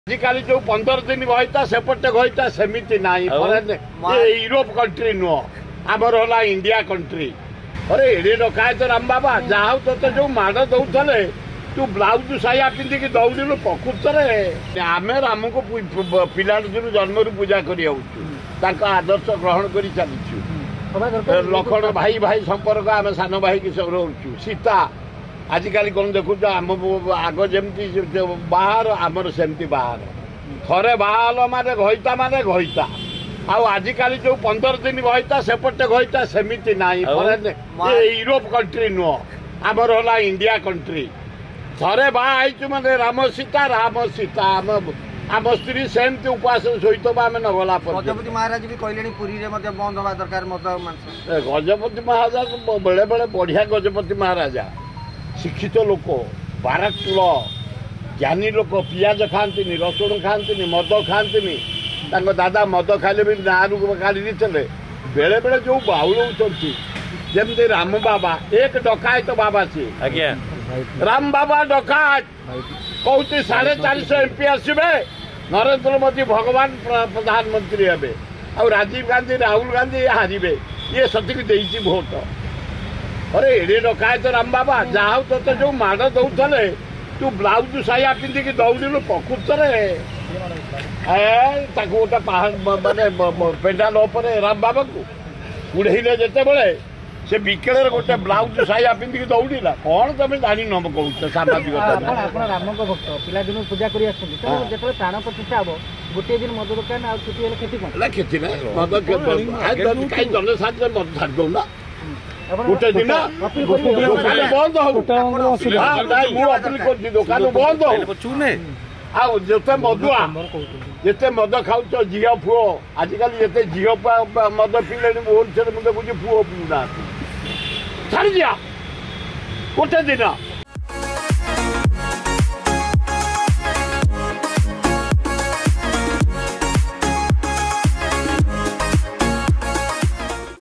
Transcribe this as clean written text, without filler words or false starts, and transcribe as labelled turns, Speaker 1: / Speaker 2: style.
Speaker 1: आजिकल जो 15 दिन गईता सेपटे गईता सेमती ना यूरोप कंट्री नुह आमर है इंडिया कंट्री। अरे एडे डकाए तो राम बाबा जहा तो जो माड़ दौले तू ब्लाउज साया पिंधिकी दौड़ू प्रकृत आम राम को पिला दिन जन्म पूजा कर आदर्श ग्रहण कर चलु लखन भाई भाई संपर्क आम सान भाई की सब रोचु सीता आजिकल कौन देखु आम आग जमी बाहर आमर सेमती बाहर थे बाहल माने घईता आजिकल जो 15 दिन गईता सेपटे गईता सेमती ना यूरोप कंट्री नुह आमर है इंडिया कंट्री। थे बाहु माने राम सीता आम स्त्री सेमती उपवास सहित आम न गला
Speaker 2: गजपति महाराज भी कहले पुरी रे बंद हवा दरकार
Speaker 1: गजपति महाराज बेले बेले बढ़िया गजपति महाराजा शिक्षित लोक बारातुल ज्ञानी लोक पियाज खाती रसुण खाती मद खाती दादा मद खाले भी नारू काढ़ी देते बेले बेले जो बाउल जमती राम बाबा एक डकायत तो बाबा सी राम बाबा डकायत कहती 450 MP आसवे नरेंद्र मोदी भगवान प्रधानमंत्री हे आ राजीव गांधी राहुल गांधी हारे ये सतक देती भोट। अरे एडे डकायत तो राम बाबा जहा तो जो माड़ दौले तू ब्लाउज साया पिंधिकी दौड़ू प्रकृत गोटे माने पेंडाल राम बाबा को उड़े जिते बड़े से बिकेल गोटे ब्लाउज साया पिंधिकी दौड़ा कौन तुम जानी न कह सामाजिक
Speaker 3: राम भक्त पिला दिन पूजा कर प्राण प्रतिष्ठा हम गोटे दिन मद दुकान क्षति
Speaker 1: क्षति जनसाधारण मत छाड़ दौना गोटे दिन दुकान बंद हो दुकान बंद हो जिते मदुआ जिते मद खाऊ झी पुओ आजिकल जिते झी मद पीले भुवनेश्वर मुझे पुओ पीना छाड़ दिया गोटे दिन